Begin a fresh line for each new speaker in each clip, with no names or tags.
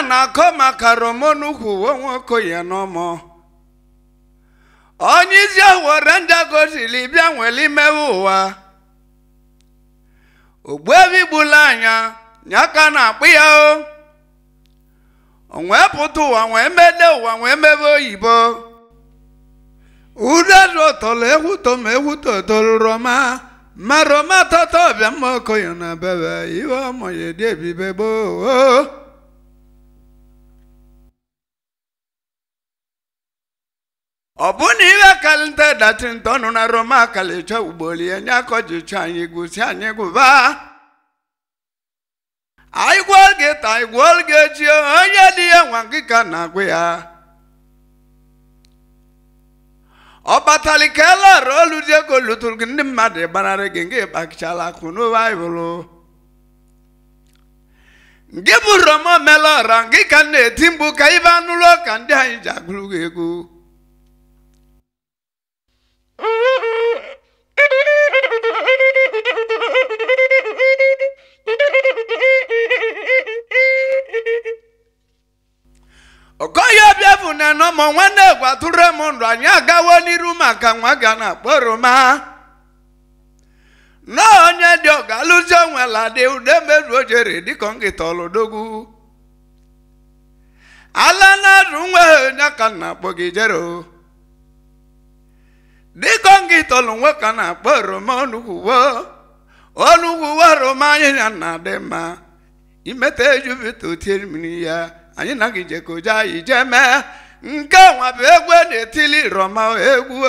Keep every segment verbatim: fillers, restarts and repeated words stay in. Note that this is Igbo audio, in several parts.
na koma karomonu Egwu Okoye no mo onye isi awore ndagosili bia nweli mewa ogbebi bulanya nyaka na akpụ ya o onwe pụta ụwa nwe mede ụwa nwe mebe oyibo udezo tolo egwu tom egwu totoro Roma ma Roma toto bia Egwu Okoye na bebe iwe moye debi bebo Obuni iwe kalinte datin tonu na Roma kalicha ugboli enya kojicha anyị gusi anyị guba ai gwalge tai gwalge ji onye di ya nwangika na gwe ya obatali kala rolu je go lutul gindi made banare genge bakchala kunu bible ngibu Roma melo rangika ne timbu kaiba nulo kandi anyị jagulu ego Okoye biafu na no mo nwanne gwature mo ndo anya gawo niru maka nwa ga na kporoma no onye di ogaluzo nwela de ude meru ojere di kongi tolodogu ala na runwe nyaka na pogijero di kongi tolu nwoka na kporoma onuguwo onuguwo Roma anya na dema imete ejubitu tirmini ya anyị na gị jeko ja ijeme nke nwa bụ egwu na-etili Roma egwu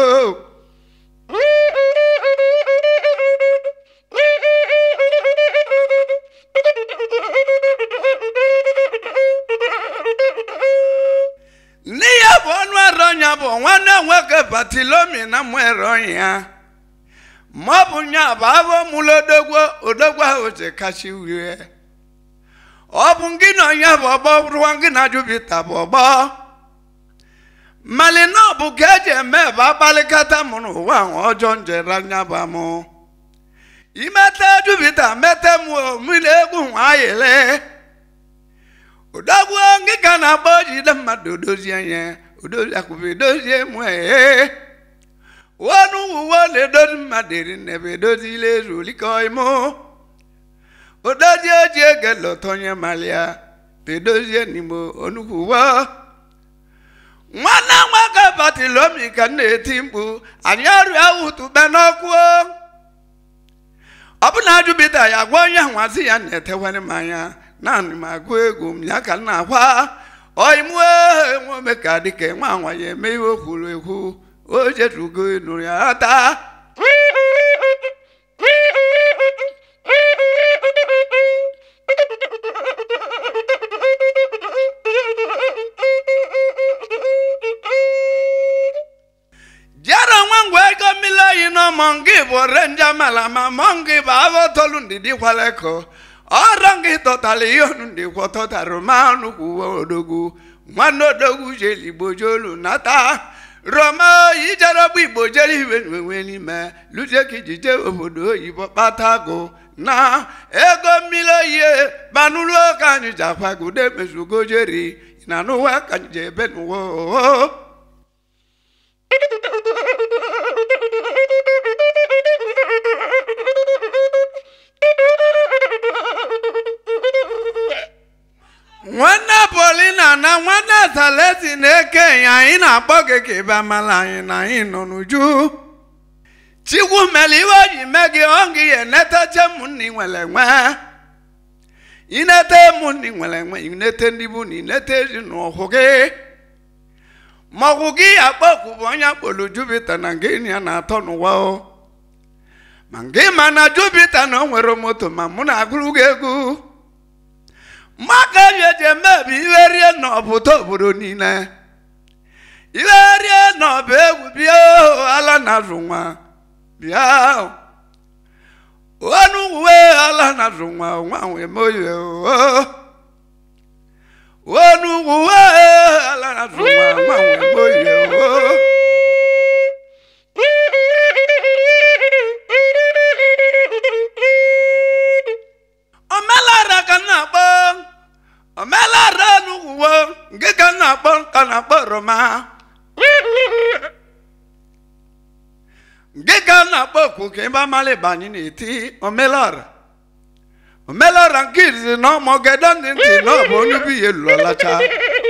n'ihe bụ ọnụ aronya bụ nwanne nwoke Batilomi na mwero ya ma ọ bụ nya bụ abụ mụlụ odogwo odogwo ahụ ji kachi uwe ọ bụ ngị na onye bụ ọgbọ ruo ngị na Jupiter bụ ọgbọ mali na ọ bụ ka eji eme ebe akpalikata m n'ụwa ahụ ọjọọ njere anya bụ amụ imete Jupiter mete m mmiri egwu nwayele odogwu ngị ka na-agba ojide mmadụ odozie nye odozi akwụbe dozie mụ ee wọnụ uwe na-edozi mmadụ eri n'ebe edozile Ezulike ọimụ odozie oji ege lotonye malia pedozie nimo onukwuwa nwana nwoke Batilomi ka na-eti mkpu anyị ọrụ ahụ tube n'ọkụ ọ bụ na Jupiter ya gwa onye nwazi ya na-etewere m anya naanị m agụ egwu m ya ka na-akwa oimue nwome ka dịka nwa nwa ya eme ihe o kwuru ekwu o jetugo nụrụ ya ata mongi bo renja malama mongi ba avo tolu ndidi kwaleko orangi totali yonu ndi kwotota Romanu kuwodogu mwano dogu jeli bojolu nata Roma ijarabu ibojeli wenweni me luje kijije obodo ibo patago na ego milo ye banulo kanyu jakwa gude mesugo jeri inanuwa kanje benuwo nwanne Paulina na nwanne Salesi na-eke ya anyị na-akpọ gị ka ịba mala anyị na anyị nọ n'uju Chikwu mere iwe ji mee gị ọngị ya enetache m nni nwere nwe inete m nni nwere nwe inete ndị bụ na inete ezinụlọ gị ma ọgwụ gị akpọkwu bụ onye akpọrọ Jupiter na ngị ya na-atọ n'ụwa o ma ngị ma na Jupiter na o nwere moto ma mụ na-agụrụ gị egwu maka yeje mebi iwerie n'ọbụta obodo niile iwerie n'ọba egwu bịa ala na-azụ nwa bịa onu uwe ala na-azụ nwa nwa nwe moye onu uwe ala na-azụ nwa nwa nwe moye omelara ka na-akpọ omelara kana poroma Gika na poku kemba male bani niti omelora omelora ngizi no mogedon nti no bonu bi yelu lacha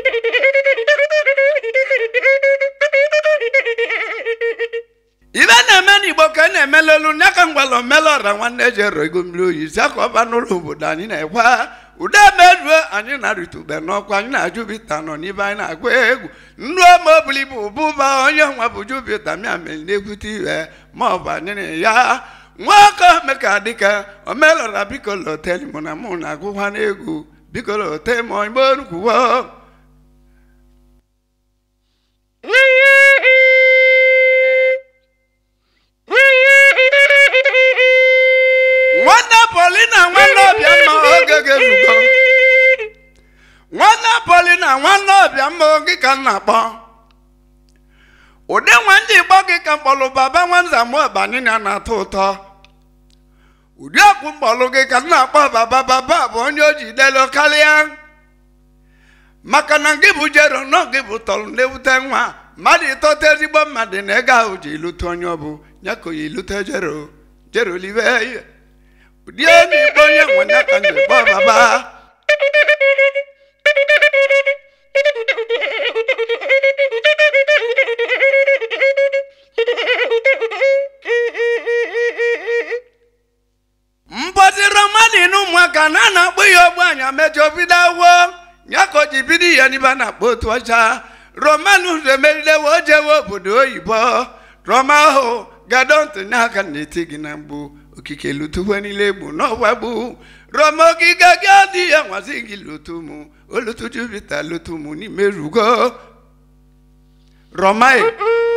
Ibana mani boka na melelu naka ngwalo melora nwanne jero igomlu yisa ko banulu budani na kwa uda medwe anyi na ritube no kwa anyi na jubita no ni ba na gwa egwu ndu mo bulibu buba onye nwa bu jubita mi amel neguti we mo ba ni ya nwaka meka dika omelora bikolo tell mo na mo na gwa na egwu bikolo te mo iboru kuwo Wana Paulina wana biama ogege rugo Wana Paulina wana biama ogika napa Ode wanji bogi kampolo baba wanza mwa banini anatuta Ode akumbolo gika napa baba baba bonyo jidelo kalia Makana ngibu jero no ngibu tolu nebutenwa Madi tote ribo madi nega uji ilutu onyobu Nyako ilutu jero Jero liwe Diani bonya mwana kanje baba Mpoti romani nu mwaka nana buyo bwanya mejo bidawo Nyako jibidi yani bana botu wacha Romanus remelde woje wo budo ibo Roma ho gadonte naka nitigi nambu Okike lutu wani lebu no wabu Romo giga gadi ya wazingi lutumu Olutu jubita lutumu ni merugo Romae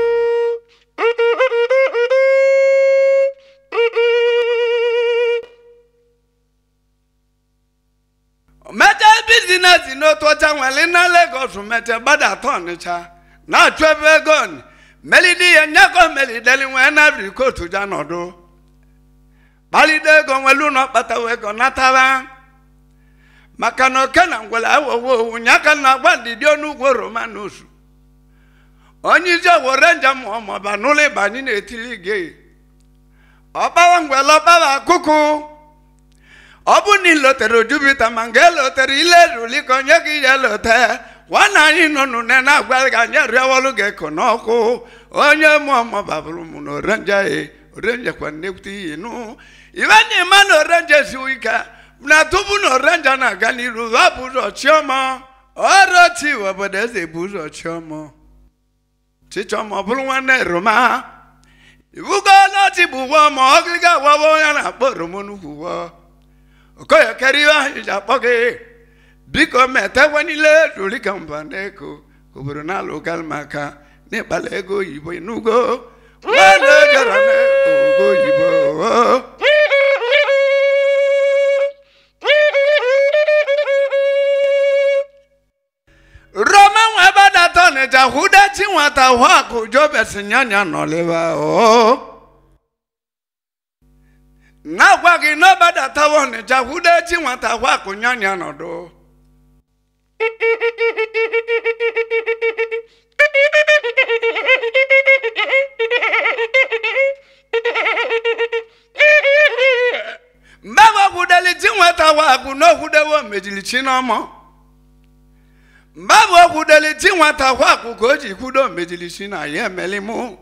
Mete business no tocha wale na Lagos mete bada tonicha Na chwebe goni Melidi ya nyako melideli wena vriko tuja nodo Balide gonwelu no patawe gonatawa Makano kena ngwela wo wo nyaka na gwandi dionu gwo Romanus Onyizo worenja mo mo banule bani na etilige Oba ngwela baba kuku Obu ni lotero jubita mangelo terile ruliko nyaki yelote Wana ino nune na gwelga nyere woluge konoko Onye mo mo babulu muno renja e Renja kwa nekuti inu Iwani mano renja siwika Na tubu no renja na gani ruwa buzo chiomo Oro chiwa bodeze buzo chiomo Chichomo bulu wane Roma Iwugo no chibu wamo Ogliga wawo yana poro monu kuwa Okoye keriwa hijapoke Biko mete wanile rulika mpaneko Kuburu na lokal maka Ne balego ibo inugo Wale jarane ugo ibo Roma wabada tone jahuda chiwata wako Jobe sinyanya noleva o Na wagi no bada tawone jahuda chiwata wako nyanya nodo Mbawa kudali chiwata wako no hudewo mejili chinomo Mbawa kudali chiwata wako koji kudo mejili china ye melimu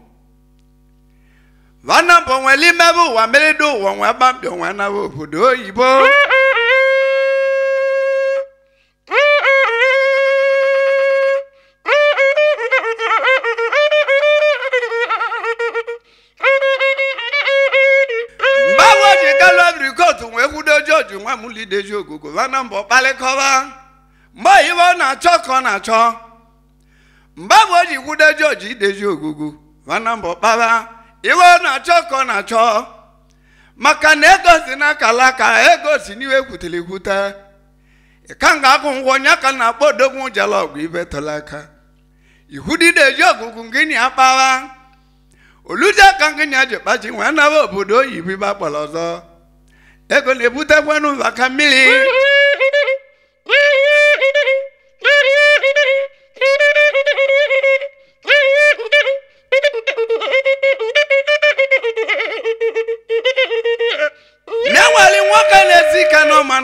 Wana pongweli mebu wa melidu wa wabambi wana wukudo ibo Mbawa jikalo vrikotu wekudo joju mwa muli dejo gugu Wana mbo pale kowa Mba iwa na choko na cho Mbawa jikudo joji dejo gugu Wana mbo pala Iwa na choko na cho Maka na ego si na kalaka Ego si niwe kutili kuta Kanga kungwonya ka na bodo kunjalogu ibe tolaka Ihudi dejo gugu ngini apawa Oluja kangini aje bachi wana wo bodo ibi ba polozo Ego nebute wenu wakamili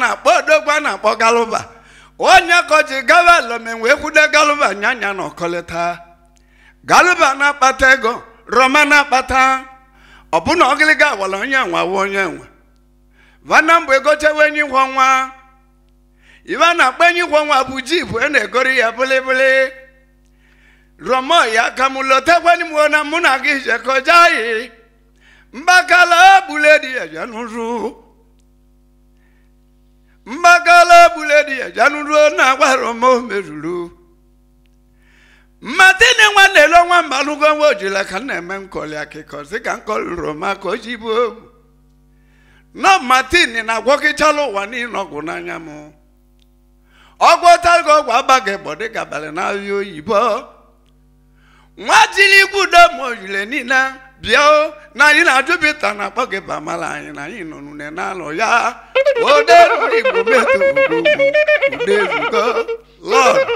na-akpọ odogwa na-akpọ Galuba onye kọji gawa lomenwe kwude Galuba nyanya na ọkọlịta Galuba na-akpata ego Roma na-akpata ọbụna ọgịlịga wala onye nwa onye nwe vana mgbe gochewe enyi kwọ nwa iwe na-akpọ enyi kwọ nwa bụ jipu e na-egori ya bụlịbụlị Roma ya kamulotekweni mwo na mụ na gị jekọjaghị mbakala buledi ya januru mbakala buledi ya januru na agwa Roma meruru Matine nwanne lo nwa mbalugo nwa ojila ka na-eme nkọli akịkọ si ka nkọli Roma ka o ji bụ obu no Martin na gwọkịchala ụwa niile ọgwụ n'anya m ọgwọtago ọgwụ abaghị egbo dịka abalị n'ahịa oyibo nwa jiri igwudo ma ojile niile bịa na anyị na-ajụbita na akpọ gị bamala anyị na anyị nọ n'une n'alụ ya oderuru Igbo meto ugwu uderugo Lord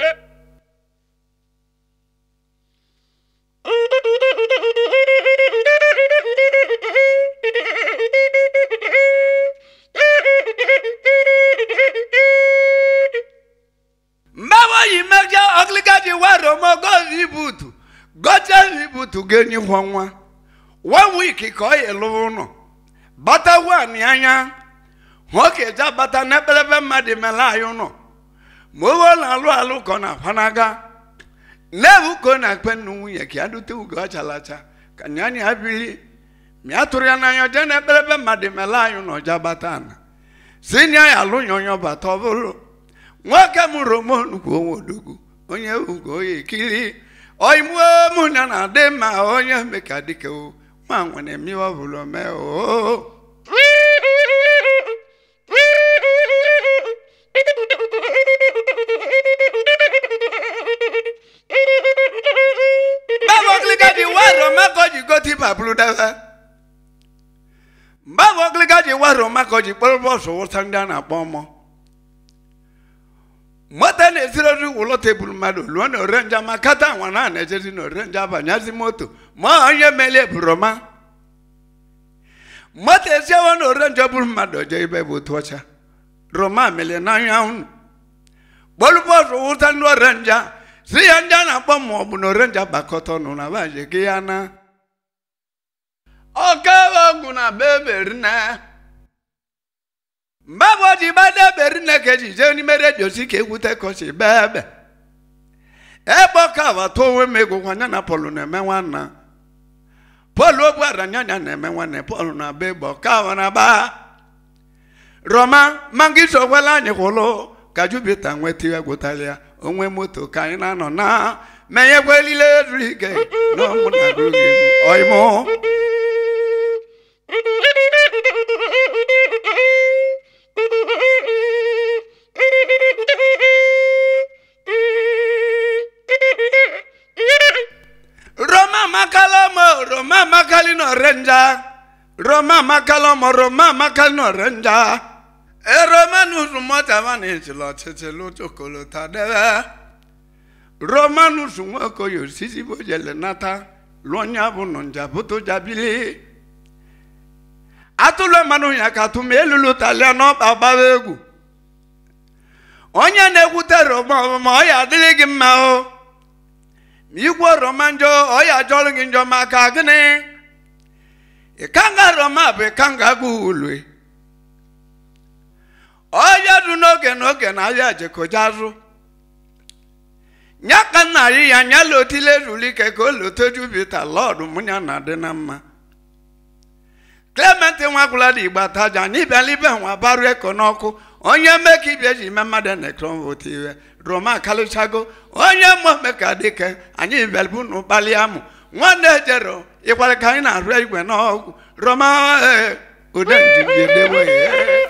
mbawa yi meja ogligaji wa Roma go ibutu goja ibutu genyi nwa one week ka o yelu no bata wa ni anya hoke ja bata na belebe mmadụ mela ayo no mo wo na alu alu ko na fanaga lewu ko na penu nwunye ki adute ugo chalacha ka nyani abili mi atụrụ ya n'anya je na belebe mmadụ mela ayo no ja bata na sinya ya lu nyonyo bata obulu nwoke m Roma nnukwu onwe odogwu onye ugo oye kiri oimuo mụ na na dị mma onye meka dike o ma nwere miwa bụrụ mee o Mbago di wa Roma ko ji goti bablu dawa Mbago di wa Roma ko ji polbo so wotanda na pomo Mata ne zero ulo table mado luano renja makata wana ne jezi no renja banyazi moto ma anye mele Roma Mata se wano renja bul mado jaibe butwacha Roma mele na yaun Bolbo so utando renja si anja na pomo buno renja bakoto no na baje kiana Okawa nguna bebe rina Mbabo ji bade berine keji je ni mere josi ke wute kosi bebe Ebo ka wa to we mego kwanya na polu na me wana Polu ogwara nyanya na me wana polu na bebo ka wana ba Roma mangiso wala ni holo kajubita nweti ya gotalia onwe moto ka ina no na meye gwelile rike no mu na rugi oimo Roma makalomo Roma makalino renja Roma makalomo Roma makalino renja e Roma nusu mota vani chilo chechelo chokolo tadeva Roma nusu mwako yo sisi bojele nata Lonya bunonja buto jabili Atulo manu ya katume lulu taliano babawegu Onye negute Roma ma oya adiligi mmao Migwo Roma njo oya jolgi njo maka gini Ikanga Roma be kanga guulwe Oya du noge noge na ya jeko jazu Nyaka na ya nyalo tile Ilozulike ko lotoju bita Lord munya na denama Clement nwakula di gbataja ni belibe nwa baru ekonoku onye meki bieji memade ne kron votiwe Roma kalichago onye mo meka dike anyi belbu no baliamu nwanne jero ikwale kan na ru igwe no Roma eh odenji biedewe eh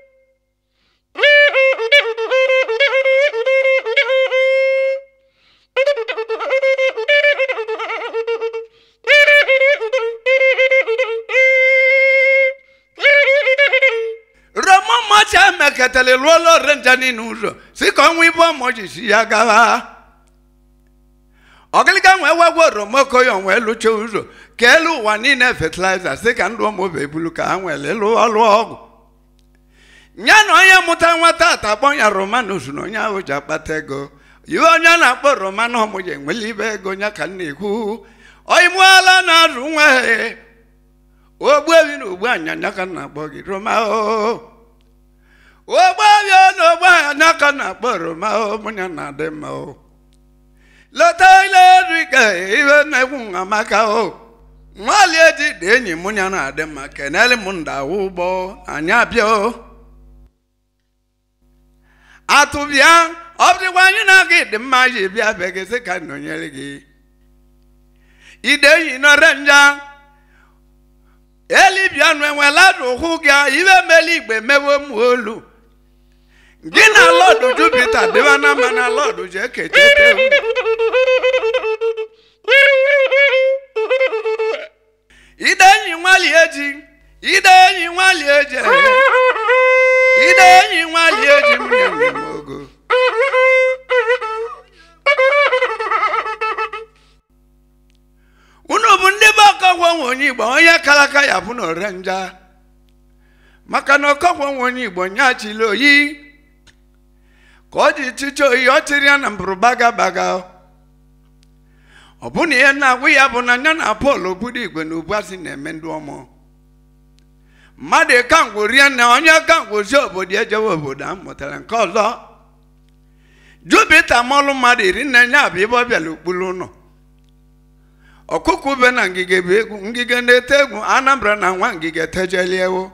Mekatele lolo renjani nuzo si konwi bo moji si yagawa Ogiliga nwe wago Roma Okoye nwe lucho uzo kelu wanine fertilizer si ka ndo mo bebulu ka nwe le lo olu ogu Nyano ya muta nwata atakpọ ya Romanus no nya o ja patego. Yo nya na akpọ Romanus mo je nwelibe ego nya ka na-ekwu. Oyimu ala na runwe. Ogbu ebi na ogbu anya nya ka na akpọ gị Roma o. Ogbu ebi na ogbu anya ka na akpọ Roma o munya na dị mma o. Lota Ilozulike iwe na egwu amaka o. Nwali eji dị enyi munya na dị mma kenele mu nda ụgbọ anya bịa o. Atubia obdiwanyi na gị dị mma ji bịa begese ka nọnyere gị. Ide enyi no renja. Eli bịa nwe nwela ruhu gị iwe meli igbe mewo m olu. Gị na Lord Jupiter dịwa na mana Lord je kechete. Ide enyi nwali eji. Ide enyi nwali eji. Ide enyi nwali eji mnye mogo. Unu bụ ndị baka gwa onye Igbo onye kalaka ya bụ no renja. Maka na ọkọgwa onye Igbo nya chili oyi. Ka ọ dị chiche oyi ọ chịrị ya na mbụrụ baga baga. Ọ bụ na ihe na-agwụ ya bụ na nya na Paul obodo Igbo na ubu asị na-eme ndị ọmụ. Mmadụ ka ngwo rie na onye ka ngwo si obodo ejewe obodo a mụtara nke ọzọ. Jupiter mọlụ mmadụ iri na nya bụ ibe ọbịa n'okpuru ụlọ. Ọkụkụ be na ngige bụ egwu ngige na-ete egwu Anambra na nwa ngige tejeliewo.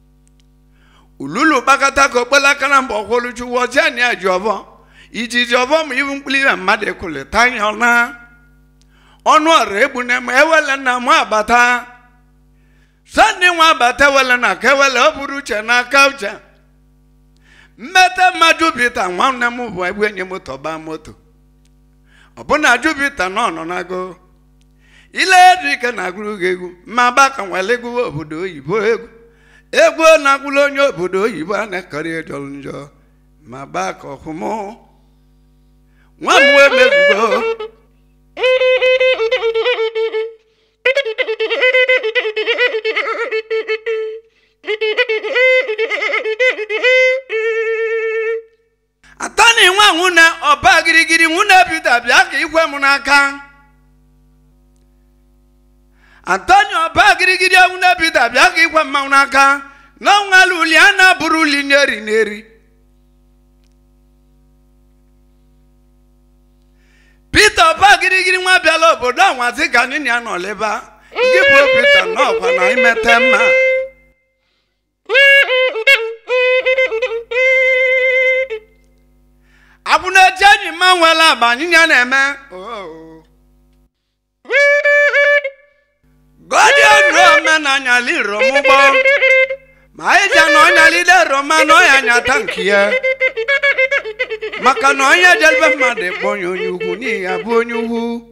Ululu kpakata ka okpelaka na mba ọkwoluchu wọzia na ya ji ọbọ. Iji ji ọbọ ma iwu mkpụrụ ibe mmadụ ekwulita anya ọna. Ọnụ ọrụ egbu na-eme ewele na mụ abata. Sani nwa abata ewele na ka ewele ọ bụrụ uche na aka uche. Mmete mma Jupiter nwanne m bụ egbu enyi m tọba moto. Ọ bụ na Jupiter nọ nọ nago. Ilozulike na-agụrụ gị egwu ma baka nwere egwu obodo oyibo egwu. Egwu na-agụrụ onye obodo oyibo a na-ekọrị ejọrọ njọ ma baka ọhụmụ. Nwa m wee mezugo. Atani nwa nwune ọba girigiri nwune bida bịa ka igwe m n'aka. Atani ọba girigiri nwune bida bịa ka igwe m n'aka. Na nwalu uli a na-abụrụ uli n'eri n'eri. Peter ọba girigiri nwa bịala obodo anwazi ka nini ya nọ leba. Ndị bụ Peter n'ọkwa na imete mma. Abụ na eji enyi mma nwela agba anyị ya na-eme. Godi ọrụ omenanya liro mụgbọ. Ma ịja na ọnya lide Roma na ọya nyata nke ya. Maka na onye jelbe mmadụ ekponye onye ugwu n'ihi ya bụ onye ugwu.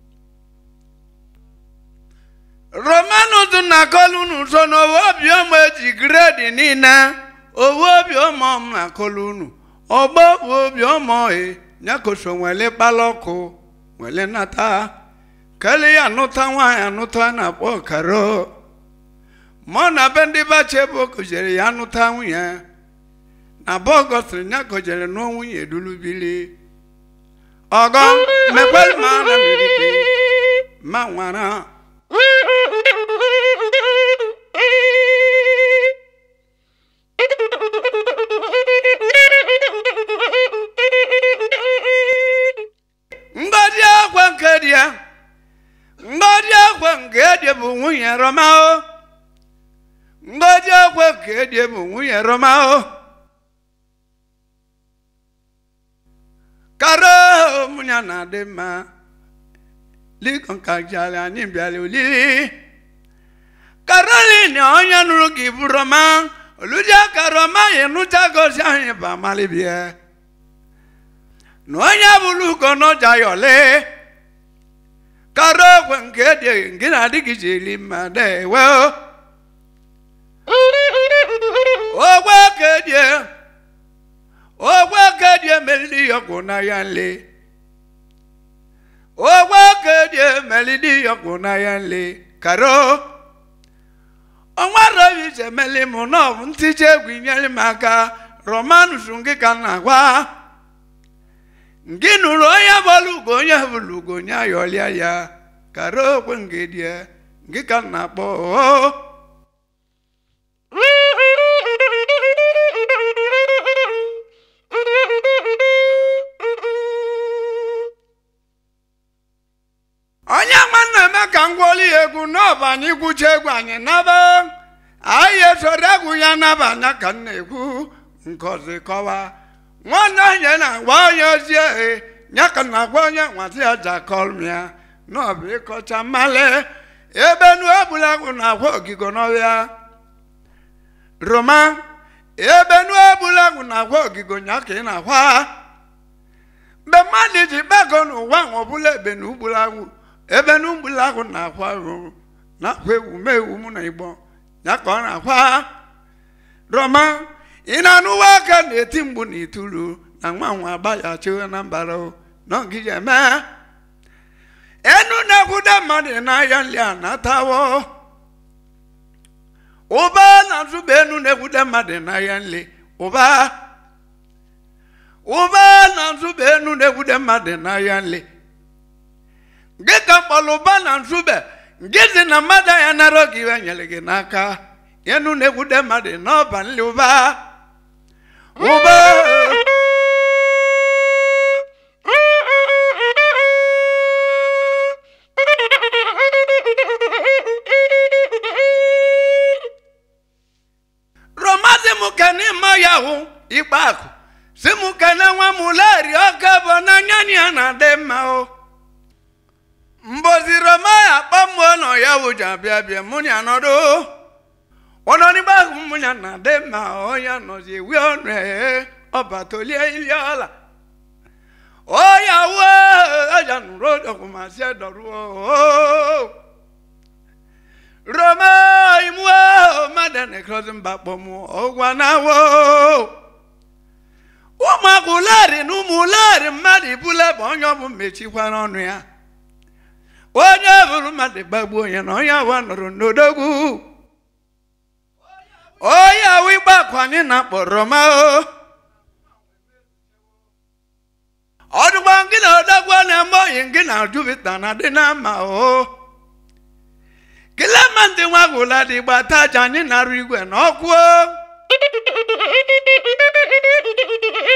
Romanus na kolunu so na owo obi ọmụ eji gredi niile. Owo obi ọmụ na kolunu. Ọgbọ bụ obi ọmụ e nyakoso nwele kpalọkụ nwele nata. Kele ya nụta nwaanyị anụta na akpọ karo. Mọ na be ndị bache bụ kụjere ya anụta nwunye. Na bọgọsịrị nyakọjere n'ọ nwunye dulubili. Ọgọ mekweli ma na mirike ma nwara. Ngọdị akwa nke dị ya. Ngọdị akwa nke dị bụ nwunye Roma o. Ngọdị akwa nke dị bụ nwunye Roma o. Karo munya na dị mma. Likon ka jale anyị bịara olili. Caroline onye nụrụ gị bụ Roma. Oluja ka Roma ya nụcha gosi anyị ba malibie. Na onye bụrụ ugo n'ọja yọle. Karo okwe nke dị nke na-adịghị jiri mmadụ ewe o. Ogwe ka dị. Ogwe ka dị emelili yọkụ na ya nle. Ogwe ka dị emelili yọkụ na ya nle. Karo. onwaro ije meli mu no ntije gwinyeli maka Romanus ngika na gwa nginu roya bolugo nya bolugo nya yolia ya karo kwengedie ngika na bo Onya manna maka ngwoli egwu no bani gwuche egwu anyị naba aye soregwu ya naba nya ka na-egwu nkozi kọwa nwanne nye na gwa onye ozie nya ka na gwa onye nwati aja kolmia no bi kocha male ebe nu ebulagwu na gwa ogigo n'ọbịa Roma ebe nu ebulagwu na gwa ogigo nya ka ị na-agwa mgbe mmadụ ji bago n'ụwa nwọbụla ebe na ugbulagwu ebe n'ugbulagwu na-akwa rụ na-akwa ewu mewu mụ na igbo ya ka ọ na-akwa Roma ị na-anụwa aka na-eti mgbu na itulu na nwa nwa agbayachi na mbara n'ogige eme enu na-ekwude mmadụ n'ahịa nli a na-atawo ụba na nzube enu na-ekwude mmadụ n'ahịa nli ụba ụba na nzube enu na-ekwude mmadụ n'ahịa nli Gika mkpọlụba na nzube ngizi na mmadụ ya nara oge iwe nyere gị n'aka enu na-ekwude mmadụ n'ọba nli ụba ụba Roma si mụ ka n'ime ya hụ ikpe akụ si mụ ka na nwa mụ leri ọka bụ na nyani ya na-adị mma o Mbozi Roma ya pamuo no ya wuja bia bia munya nodo Ono ni ba munya na de ma o ya no ji wi onre oba tolie iliola O ya wo ya nro do kuma se doru o Roma imwo madane crossing back pomu o gwa na wo O ma kulari nu mulari madi bule bonyo bu mechi kwa nonu ya Onye bụrụ mmadụ gbagbuo onye na onye awa nọrọ n'odogwu onye awa ịgba akwanye na akpọ Roma o ọdụgba ngị na odogwu na-eme oyi ngị na Jupiter na dị na mma o kilema ndị nwa gwụla dị gbata aja anyị na-arụ igwe na ọkụ